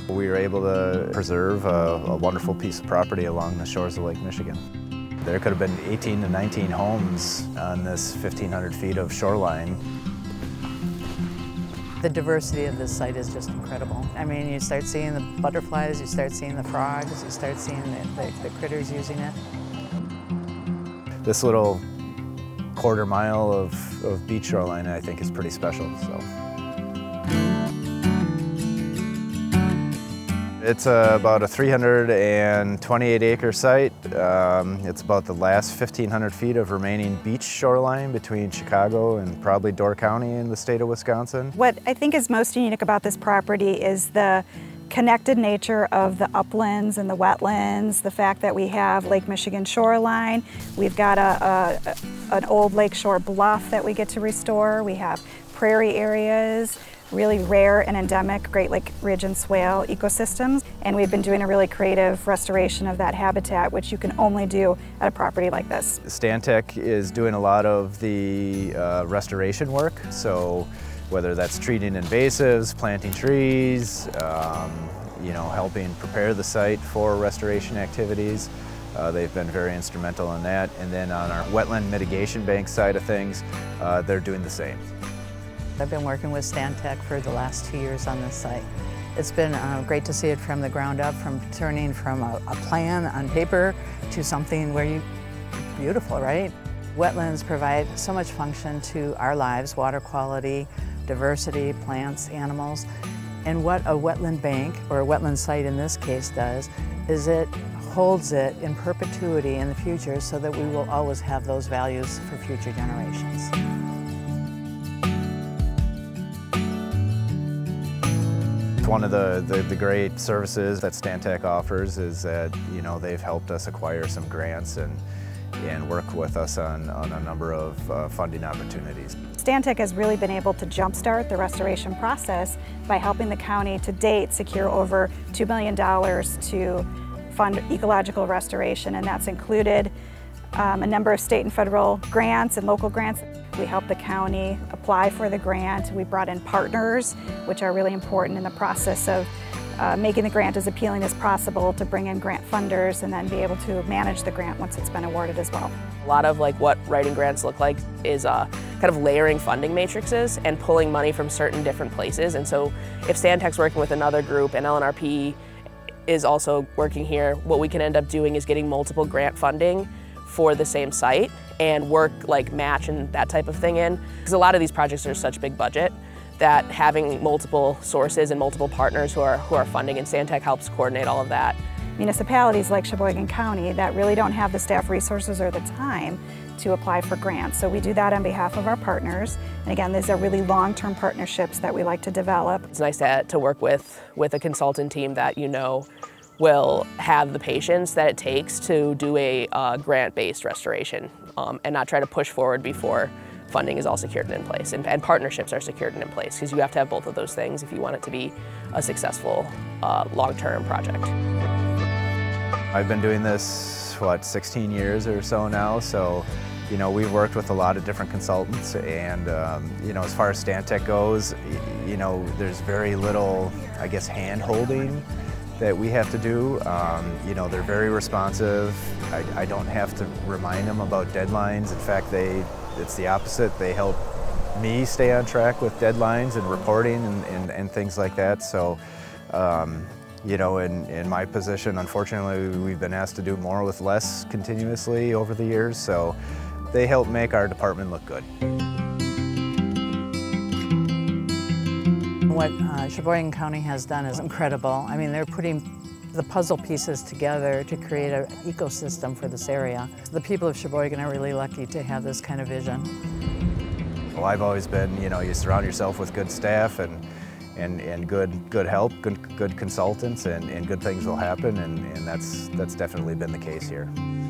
We were able to preserve a wonderful piece of property along the shores of Lake Michigan. There could have been 18 to 19 homes on this 1,500 feet of shoreline. The diversity of this site is just incredible. I mean, you start seeing the butterflies, you start seeing the frogs, you start seeing the critters using it. This little quarter mile of beach shoreline, I think, is pretty special. It's about a 328-acre site. It's about the last 1,500 feet of remaining beach shoreline between Chicago and probably Door County in the state of Wisconsin. What I think is most unique about this property is the connected nature of the uplands and the wetlands, the fact that we have Lake Michigan shoreline, we've got an old lakeshore bluff that we get to restore, we have prairie areas, really rare and endemic Great Lake ridge and swale ecosystems, and we've been doing a really creative restoration of that habitat, which you can only do at a property like this. Stantec is doing a lot of the restoration work, so whether that's treating invasives, planting trees, helping prepare the site for restoration activities. They've been very instrumental in that. And then on our wetland mitigation bank side of things, they're doing the same. I've been working with Stantec for the last 2 years on this site. It's been great to see it from the ground up, from turning from a plan on paper to something beautiful, right? Wetlands provide so much function to our lives, water quality, diversity, plants, animals. And what a wetland bank, or a wetland site in this case, does is it holds it in perpetuity in the future so that we will always have those values for future generations. One of the great services that Stantec offers is that they've helped us acquire some grants and work with us on a number of funding opportunities. Stantec has really been able to jumpstart the restoration process by helping the county to date secure over $2 million to fund ecological restoration, and that's included a number of state and federal grants and local grants. We helped the county apply for the grant. We brought in partners, which are really important in the process of making the grant as appealing as possible to bring in grant funders and then be able to manage the grant once it's been awarded as well. A lot of what writing grants look like is kind of layering funding matrices and pulling money from certain different places. And so if Stantec's working with another group and LNRP is also working here, what we can end up doing is getting multiple grant funding for the same site and work match and that type of thing in. Because a lot of these projects are such big budget that having multiple sources and multiple partners who are funding, and Stantec helps coordinate all of that. Municipalities like Sheboygan County that really don't have the staff resources or the time to apply for grants. So we do that on behalf of our partners. And again, these are really long-term partnerships that we like to develop. It's nice to work with a consultant team that will have the patience that it takes to do a grant-based restoration and not try to push forward before funding is all secured and in place, and partnerships are secured and in place, because you have to have both of those things if you want it to be a successful long-term project. I've been doing this, 16 years or so now, so we've worked with a lot of different consultants, and as far as Stantec goes, there's very little, I guess, hand-holding that we have to do. They're very responsive. I don't have to remind them about deadlines. In fact, it's the opposite. They help me stay on track with deadlines and reporting and things like that. So, in my position, unfortunately, we've been asked to do more with less continuously over the years, so they help make our department look good. What Sheboygan County has done is incredible. I mean, they're putting the puzzle pieces together to create an ecosystem for this area. The people of Sheboygan are really lucky to have this kind of vision. Well, I've always been, you surround yourself with good staff and good help, good consultants, and good things will happen, and that's definitely been the case here.